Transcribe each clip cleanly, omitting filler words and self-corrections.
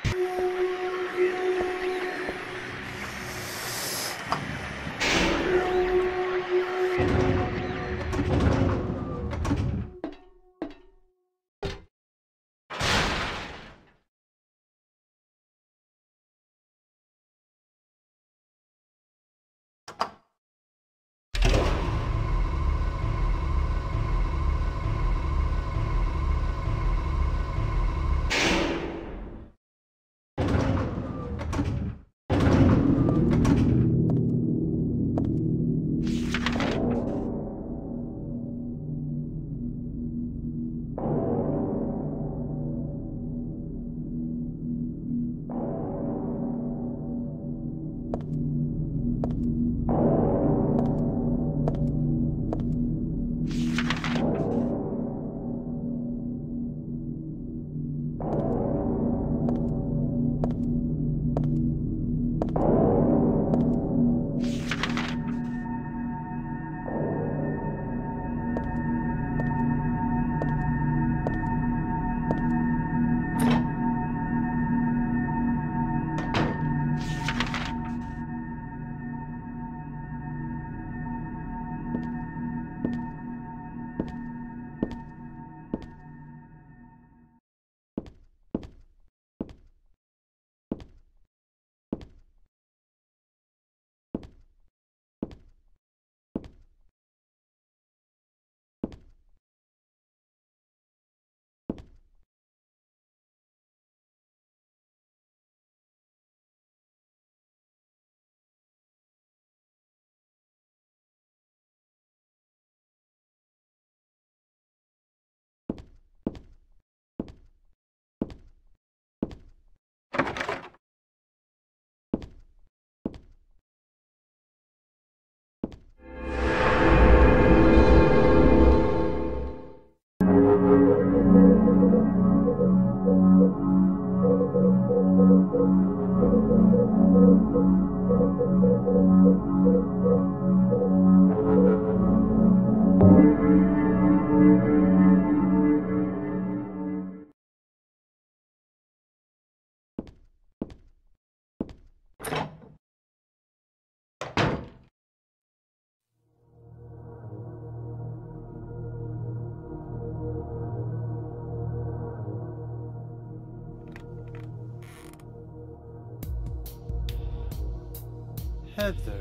Heather.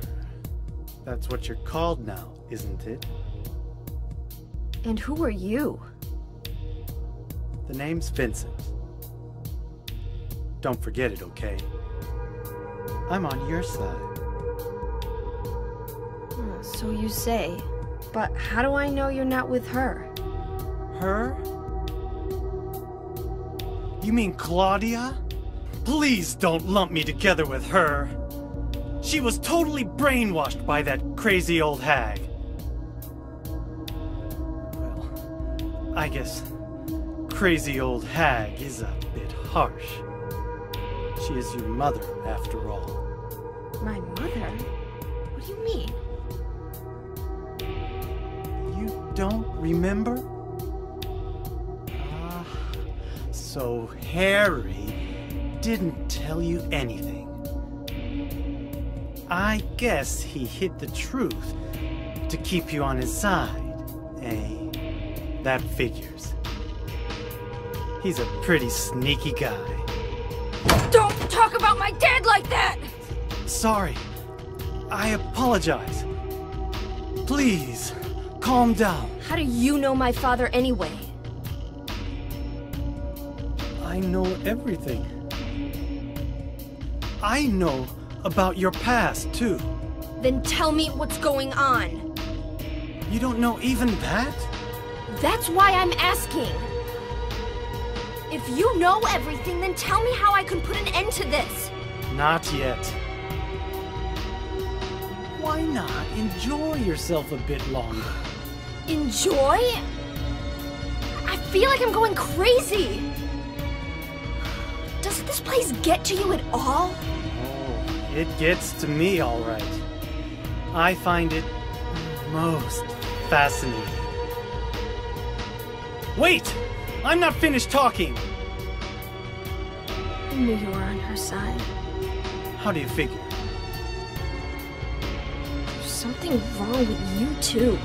That's what you're called now, isn't it? And who are you? The name's Vincent. Don't forget it, okay? I'm on your side. So you say. But how do I know you're not with her? Her? You mean Claudia? Please don't lump me together with her. She was totally brainwashed by that crazy old hag. Well, I guess crazy old hag is a bit harsh. She is your mother, after all. My mother? What do you mean? You don't remember? So Harry didn't tell you anything. I guess he hid the truth to keep you on his side, eh? That figures. He's a pretty sneaky guy. Don't talk about my dad like that! Sorry. I apologize. Please, calm down. How do you know my father anyway? I know everything. I know about your past, too. Then tell me what's going on. You don't know even that? That's why I'm asking. If you know everything, then tell me how I can put an end to this. Not yet. Why not enjoy yourself a bit longer? Enjoy? I feel like I'm going crazy. Does this place get to you at all? Oh, it gets to me, all right. I find it most fascinating. Wait! I'm not finished talking! I knew you were on her side. How do you figure? There's something wrong with you, too.